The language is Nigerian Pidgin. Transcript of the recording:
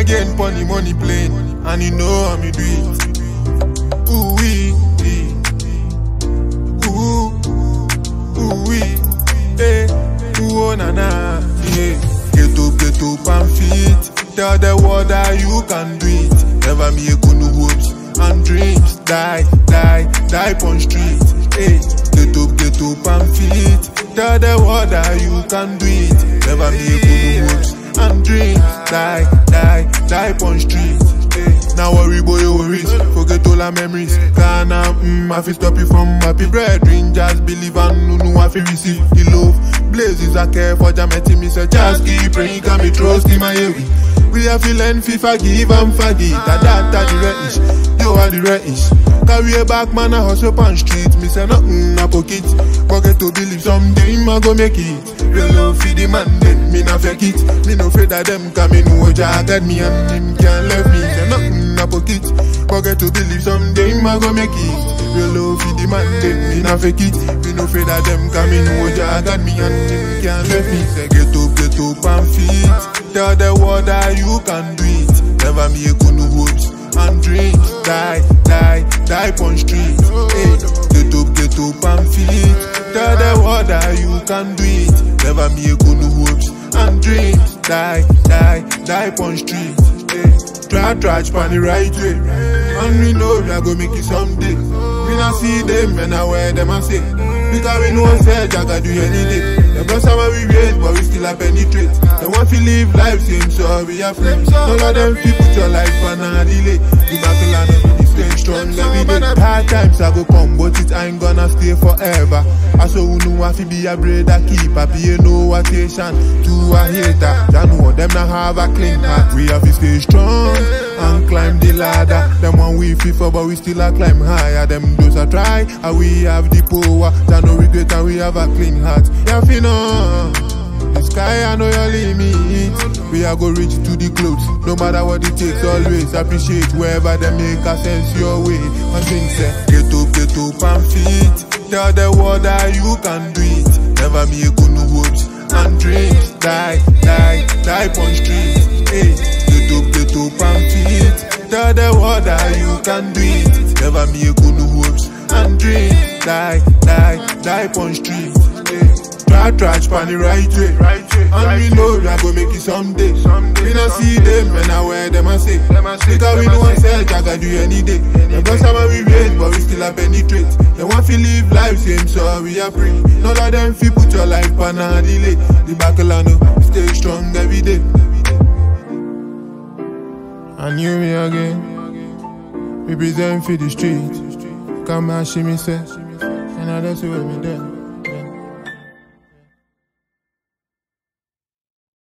again, pony money plane, and you know how me do it. Ooh wee, ooh wee, eh, ooh oh, na na, yeah. Get up and fit. Tell the world that you can do it. Never me a good hopes and dreams. Die on street. Hey, get up and fit. Tell the world that you can do it. Never me a good hopes and dreams. Die on street. Hey, now worry boy, you worries. Forget all our memories. Can I fi stop you from happy brethren? Just believe and know I fi receive the love. Blazes I care for Jamaica, me say just keep praying, can me trust in my heavy. We have to learn fi forgive and forget. That the retish, you are the retish. Carry a back man a hustle on street. Me say nothing a pocket. Forget to believe someday I go make it. Real love fi the man then me not fake it. Me no afraid of them, cause me know Jah got me and him can't left me. Say nothing a pocket. Forget to believe someday I go make it. Real love fi the man then me not fake it. Me no afraid of them, cause me know Jah got me and him can't left me. Say get up and fit. Tell the world that you can do it. Never me a good hopes and dreams. Die on street. Hey, get up and fit. Tell the world that you can do it. Never me a good hopes and dreams. Die on street. Hey, try pan the right way. And we know we are gonna make it someday. We not see them and I wear them and say. Because we know say Jah can do any day. The boss how we raise, but we still a penetrate. They want to live life same, so we are free. None of them people put your life on a delay. The battle and we stay strong every day. Hard times I go come, but it ain't gonna stay forever. I so who know if be a brother keeper, be no attention to a hater. Jah know them not have a clean heart. We have to stay strong and climb the ladder. Them one we FIFA, but we still a climb higher. Them those a try, and we have the power. No regret and we have a clean heart. Yeah, finna the sky I know your limit. We are go reach to the clouds. No matter what it takes, always appreciate wherever they make a sense your way. And thing say, get up and fit. Tell the world that you can do it. Never me a good hopes and dreams. Die on street. Hey, get up and fit. Tell the world that you can do it. Never me a good hopes and dreams. Die on street. Try pan the right way. And we know we are gonna make it someday. We not see them and I wear them and say. Because we know say Jah can do any day. The boss how we raise, but we still a penetrate. They want to live life same, so we are free. None of them fi put your life on a delay. The battle I know, stay strong every day. And you me again, represent for the street. Come and see me say, and I don't see what me there.